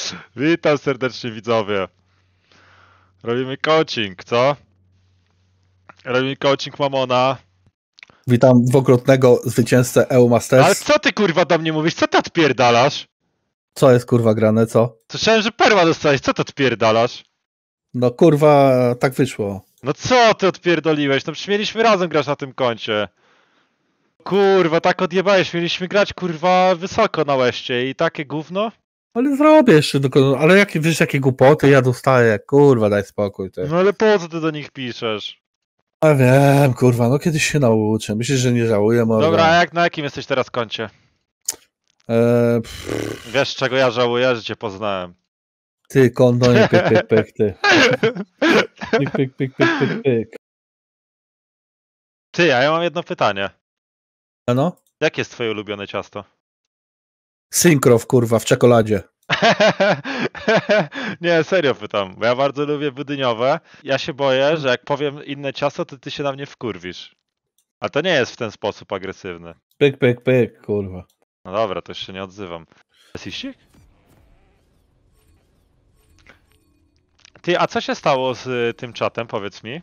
Witam serdecznie widzowie. Robimy coaching, co? Robimy coaching Mamona. Witam dwukrotnego zwycięzcę EU Masters. Ale co ty kurwa do mnie mówisz? Co ty odpierdalasz? Co jest kurwa grane, co? Słyszałem, że perła dostałeś, co ty odpierdalasz? No kurwa, tak wyszło. No co ty odpierdoliłeś? No przecież mieliśmy razem grać na tym koncie. Kurwa, tak odjebałeś, mieliśmy grać kurwa wysoko na łeście i takie gówno? Ale zrobię jeszcze, ale wiesz jakie głupoty ja dostaję, kurwa daj spokój. Ty. No ale po co ty do nich piszesz? A wiem, kurwa, no kiedyś się nauczę. Myślisz, że nie żałuję, może. Dobra, a na jakim jesteś teraz koncie? Wiesz czego ja żałuję, że cię poznałem. Ty, kondonie, pyk, pyk, pyk, ty. Pyk, pyk, pyk, pyk, pyk, pyk. Ty, a ja mam jedno pytanie. No? Jakie jest twoje ulubione ciasto? Synkrow, kurwa, w czekoladzie. Nie, serio pytam, bo ja bardzo lubię budyniowe. Ja się boję, że jak powiem inne ciasto, to ty się na mnie wkurwisz. A to nie jest w ten sposób agresywny. Pyk, pyk, pyk, kurwa. No dobra, to już się nie odzywam. Jest iścig? Ty, a co się stało z tym czatem, powiedz mi?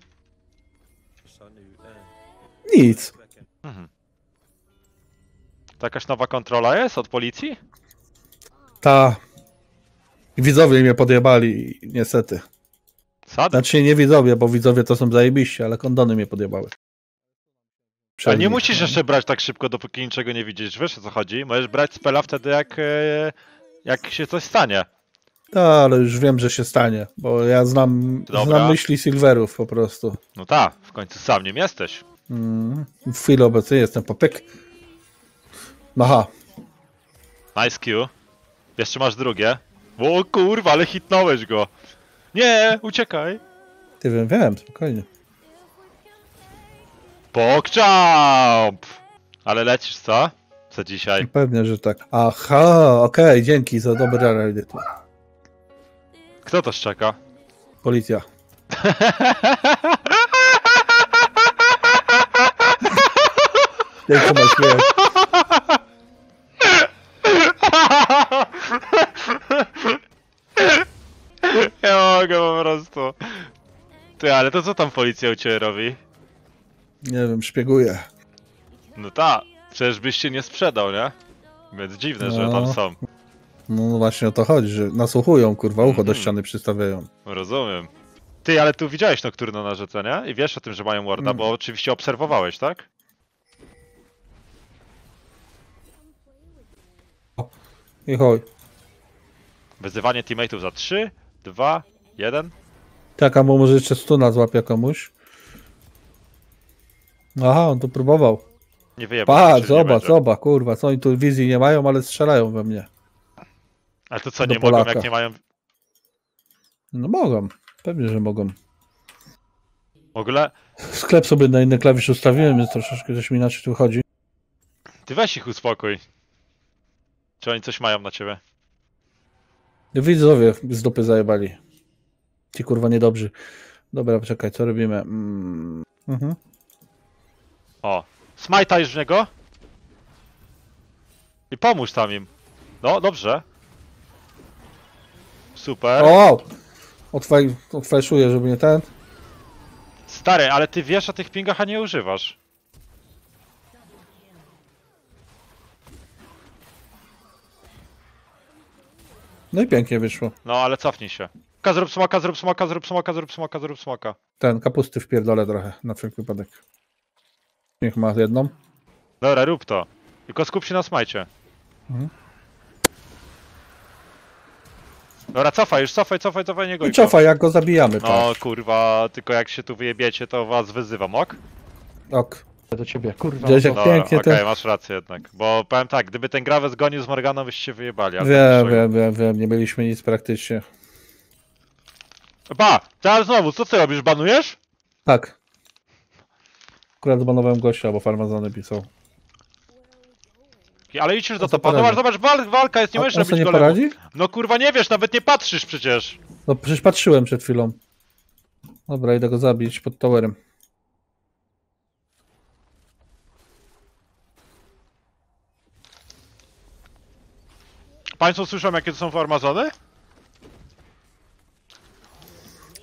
Nic. Mhm. To jakaś nowa kontrola jest od policji? Ta. Widzowie mnie podjebali, niestety. Sad? Znaczy nie widzowie, bo widzowie to są zajebiście, ale kondony mnie podjebały. Ale nie musisz jeszcze brać tak szybko, dopóki niczego nie widzisz. Wiesz o co chodzi? Możesz brać spela wtedy, jak się coś stanie. Tak, ale już wiem, że się stanie, bo ja znam myśli Silverów po prostu. No tak, w końcu sam nim jesteś. W chwili obecnej jestem po pyk. Aha. Nice Q. Jeszcze masz drugie. O kurwa, ale hitnąłeś go. Nie, uciekaj. Ty wiem, spokojnie. Pokczamp! Ale lecisz, co? Co dzisiaj? Pewnie, że tak. Aha, okej, dzięki za dobry rady. Kto to szczeka? Policja. Jak to masz śmiech? Ja mogę po prostu. Ty, ale to co tam policja u ciebie robi? Nie wiem, szpieguję. No tak, przecież byś się nie sprzedał, nie? Więc dziwne, że tam są. No właśnie o to chodzi, że nasłuchują, kurwa, ucho do ściany przystawiają. Rozumiem. Ty, ale tu widziałeś Nocturno na rzece, nie? I wiesz o tym, że mają warda, bo oczywiście obserwowałeś, tak? I chodź. Wyzywanie teammateów za 3, 2, 1. Tak, a może jeszcze stuna złapie komuś. Aha, on tu próbował. Nie wyjebał. Patrz, zobacz, kurwa, co oni tu wizji nie mają, ale strzelają we mnie. Ale to co, do nie Polaka. mogą, jak nie mają... No mogą, pewnie, że mogą. W ogóle... Sklep sobie na inny klawisz ustawiłem, więc troszeczkę coś mi inaczej tu chodzi. Ty weź ich uspokój. Czy oni coś mają na ciebie? Widzowie z dupy zajebali. Ci kurwa niedobrzy. Dobra, poczekaj, co robimy? O, smajtaj w niego. I pomóż tam im. No, dobrze. Super. O! Odfajszuję, żeby nie ten. Stary, ale ty wiesz o tych pingach, a nie używasz. No i pięknie wyszło. No, ale cofnij się. Zrób smoka, zrób smoka, zrób smoka, zrób smoka, zrób smoka. Ten, kapusty wpierdolę trochę, na wszelki wypadek. Niech ma jedną. Dobra, rób to. Tylko skup się na smajcie. Dobra, cofaj, już cofaj niego. I cofaj, jak go zabijamy, No kurwa, tylko jak się tu wyjebiecie, to was wyzywam, ok? Ok. Do ciebie, kurwa. Widziałeś jak Dobra, pięknie okej, to... masz rację jednak. Bo powiem tak, gdyby ten Grawę zgonił z Morganą, byście się wyjebali. ale Wiem, nie mieliśmy nic praktycznie. Pa! Teraz znowu, co ty robisz, banujesz? Tak. Akurat zbanowałem gościa, bo farmazony pisał. Ale idź już do co topa. poradzi? Zobacz, walka jest, nie możesz On sobie robić nie golemów. poradzi? No kurwa nie wiesz, nawet nie patrzysz przecież. No przecież patrzyłem przed chwilą. Dobra, idę go zabić pod towerem. Państwo słyszą jakie to są farmazony?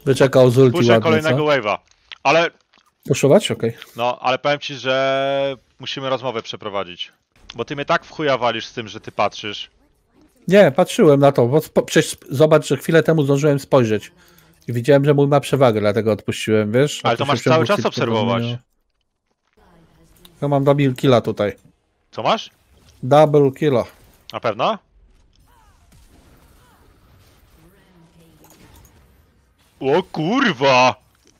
Wyczekał z ulti Puszczę ładnie, kolejnego co? wave'a. Ale, Puszować? Okej. no, ale powiem ci, że musimy rozmowę przeprowadzić. Bo ty mnie tak w chuja walisz z tym, że ty patrzysz. Nie, patrzyłem na to, bo przecież zobacz, że chwilę temu zdążyłem spojrzeć. I widziałem, że mój ma przewagę, dlatego odpuściłem, wiesz? A Ale to się masz w ciągu cały czas chwilki obserwować. zmieniło. Ja mam double killa tutaj. Co masz? Double killa. Na pewno? O kurwa!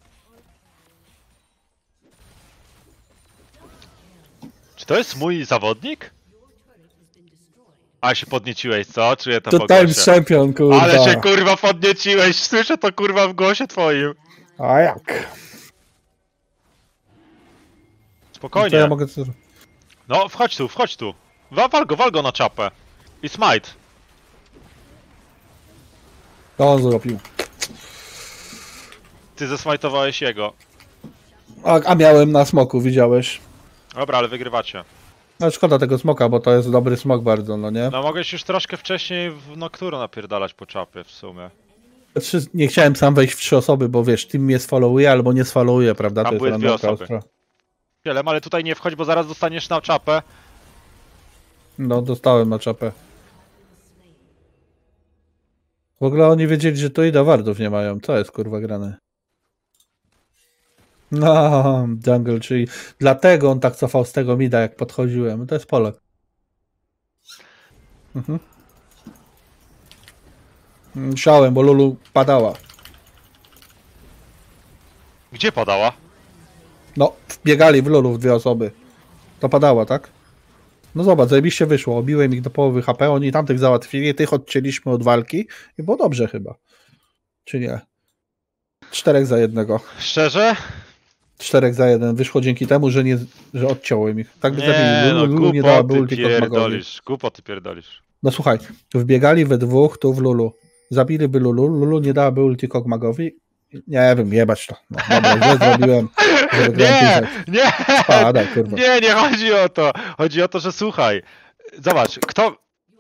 Czy to jest mój zawodnik? A się podnieciłeś, co? Czuję to To po Times głosie. Champion, kurwa. Ale się kurwa podnieciłeś, słyszę to kurwa w głosie twoim. A jak? Spokojnie. To ja mogę... No wchodź tu, wchodź tu. Wal go na czapę. I smite. To on zrobił. Ty zesmajtowałeś jego. A miałem na smoku, widziałeś? Dobra, ale wygrywacie. No szkoda tego smoka, bo to jest dobry smok bardzo, no nie? No mogłeś już troszkę wcześniej w Nocturne napierdalać po czapie w sumie. Nie chciałem sam wejść w 3 osoby, bo wiesz, team mnie sfollowuje albo nie sfollowuje, prawda? Tam To były jest 2 randomka osoby. ostra. Cielem, ale tutaj nie wchodź, bo zaraz dostaniesz na czapę. No, dostałem na czapę. W ogóle oni wiedzieli, że to i wardów nie mają. Co jest kurwa grane? No, jungle, czyli dlatego on tak cofał z tego mida, jak podchodziłem. To jest Polak. Mhm. Musiałem, bo Lulu padała. Gdzie padała? No, wbiegali w Lulu w 2 osoby. To padała, tak? No zobacz, zajebiście wyszło. Obiłem ich do połowy HP, oni tamtych załatwili, tych odcięliśmy od walki i było dobrze chyba. Czy nie? 4 za 1. Szczerze? 4 za 1. Wyszło dzięki temu, że odciąłem ich. Tak by zabili. Nie, no Lulu nie dałaby głupoty ulti Kog'Magowi. pierdolisz, głupoty pierdolisz. No słuchaj, wbiegali we dwóch tu w Lulu. Zabiliby Lulu, Lulu nie dałaby ulti Kog'Magowi. Nie wiem, jebać to. No, dobra, źle zrobiłem. Że Nie, nie, Spada, kurwa. nie chodzi o to. Chodzi o to, że słuchaj. Zobacz, kto...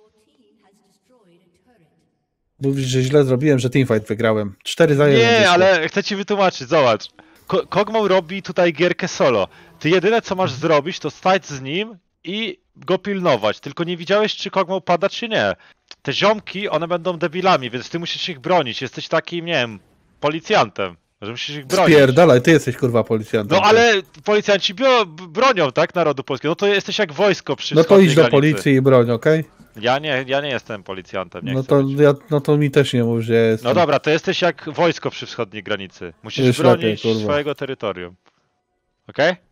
Mówisz, że źle zrobiłem, że teamfight wygrałem. 4 za 1. Nie, wyszło. ale chcę ci wytłumaczyć, zobacz. Kog'Maw robi tutaj gierkę solo. Ty jedyne co masz zrobić, to stać z nim i go pilnować. Tylko nie widziałeś, czy Kog'Maw pada, czy nie. Te ziomki, one będą debilami, więc ty musisz ich bronić. Jesteś takim, nie wiem, policjantem. Że musisz ich bronić. Spierdalaj, ty jesteś kurwa policjantem. No ale policjanci bronią, tak, narodu polskiego. No to jesteś jak wojsko przy No to wschodniej idź do granicy. policji i broń, okej? Ja nie jestem policjantem, nie No chcę to być. no to mi też nie mów, że ja jestem. No dobra, to jesteś jak wojsko przy wschodniej granicy. Musisz Już bronić lepiej, kurwa. swojego terytorium. Okej?